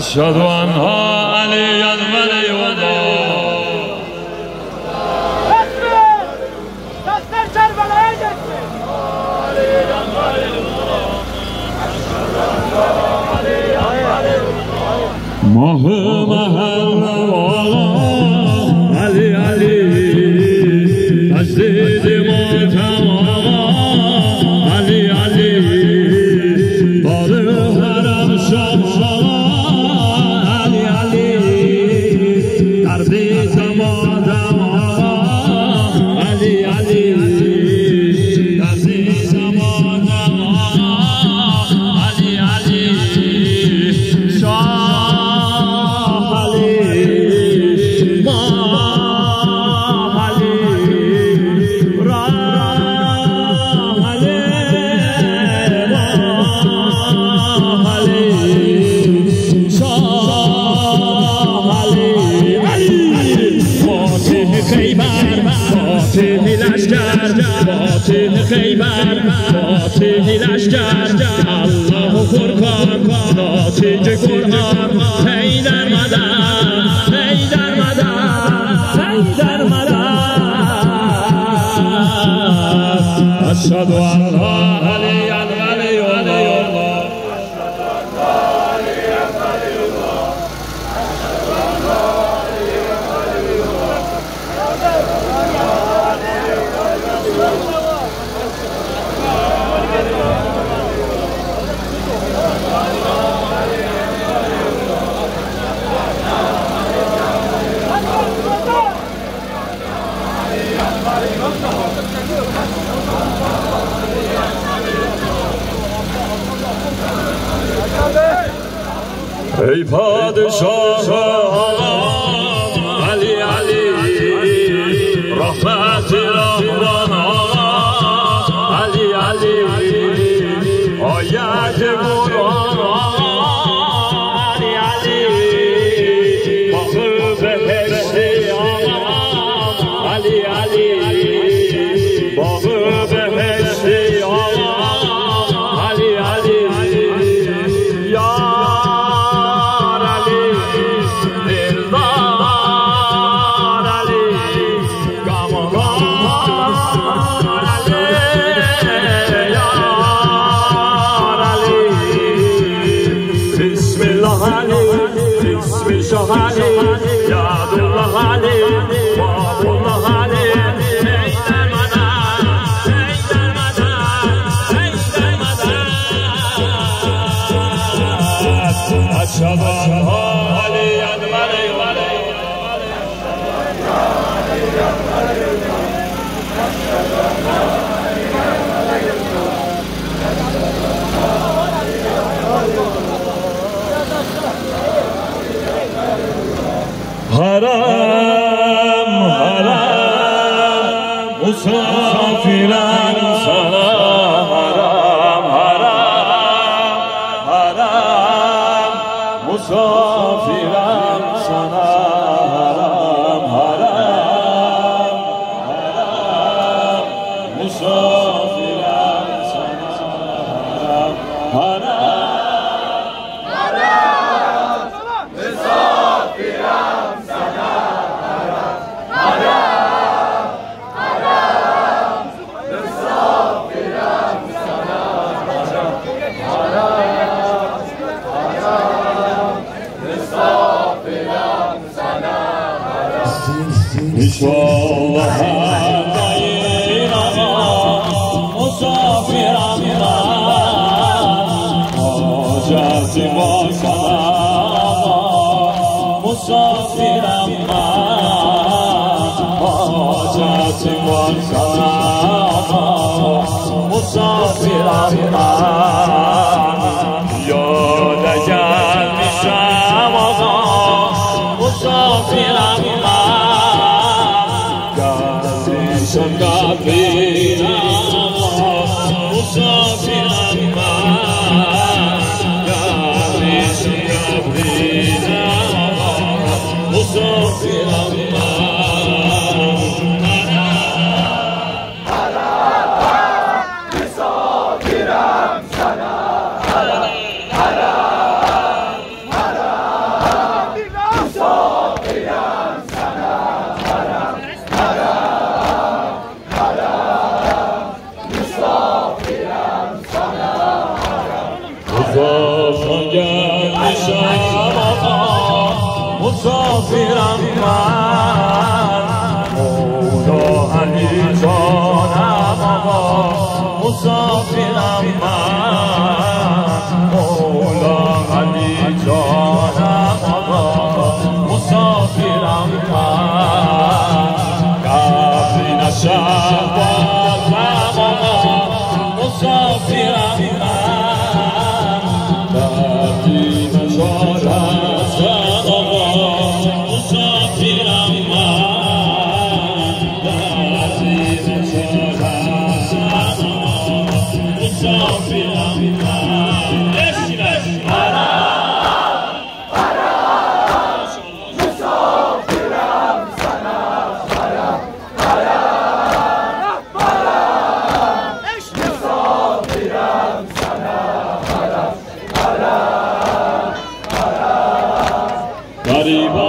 أشهد أن عليا ولي الله ماه محل علی علی تجدید ماتم علی علی بار حرم شام علی علی تردید ماتم علی علی تردید ماتم علی علی فاتح خیبر فاتح لشکر الله قربان ناتج قرآن حیدر مدد حیدر مدد حیدر مدد أشهد أن لا إله إلا الله ای پادشاه علی علی رحمت رحمان علی علی آیت قرآن علی علی باغ بهشتی علی علی باغ بهشتی علی علی یا Yadullah Ali, Babullah Ali, Heyder Madan, Heyder Madan, Heyder Madan. Aşhadu en la ilahe haram haram musafiran sana haram haram haram musafiran sana haram haram haram musafiran sana haram haram İnşallah dayın ama musafir ama haceti var sana musafir ama haceti var sana musafir ama yola gelmişim ama musafir ama Kapının musafir ama kardeşim kapının musafir ama haram misafirem sana akşam ama musafirem ben. Mevla Ali canım ama musafirem ben. Mevla Ali canım ama musafirem ben. Kabrine şehbazem ama musafirem ben. Derdime çarezem ama musafirem ben. Derdime çarezem ama musafirem ben. Eşler Gariban